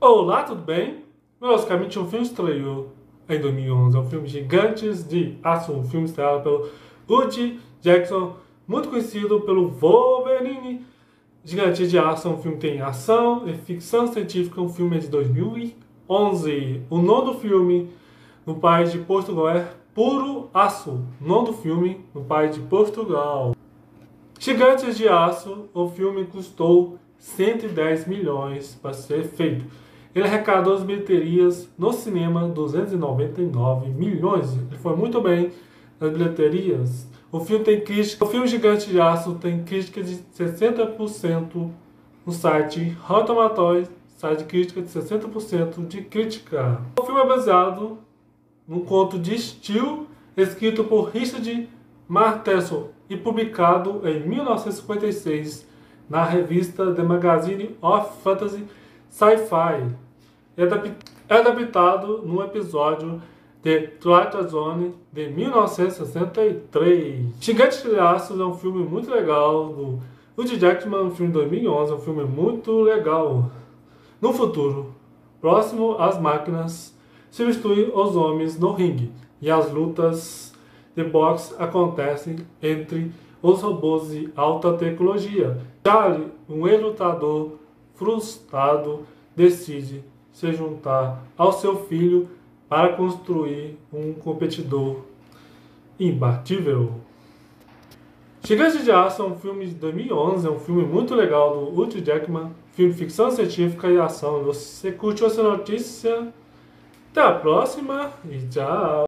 Olá, tudo bem? Basicamente, um filme estreou em 2011. É um filme Gigantes de Aço, um filme estrelado pelo Hugh Jackson, muito conhecido pelo Wolverine. Gigantes de Aço é um filme que tem ação e ficção científica. Um filme de 2011. O nome do filme no país de Portugal é Puro Aço. O nome do filme no país de Portugal. Gigantes de Aço, o filme custou 110 milhões para ser feito. Ele arrecadou as bilheterias no cinema 299 milhões. Ele foi muito bem nas bilheterias. O filme Gigante de Aço tem crítica de 60% no site Rotten Tomatoes, site de crítica de 60% de crítica. O filme é baseado num conto de Steele, escrito por Richard Matheson e publicado em 1956 na revista The Magazine of Fantasy Sci-Fi. É adaptado num episódio de Twilight Zone de 1963. Gigante de Aço é um filme muito legal do Hugh Jackman, um filme de 2011, é um filme muito legal. No futuro próximo, as máquinas substituem os homens no ringue e as lutas de boxe acontecem entre os robôs de alta tecnologia. Charlie, um ex-lutador frustrado, decide se juntar ao seu filho para construir um competidor imbatível. Gigante de Aço é um filme de 2011, é um filme muito legal do Hugh Jackman, filme de ficção científica e ação. Você curtiu essa notícia? Até a próxima e tchau!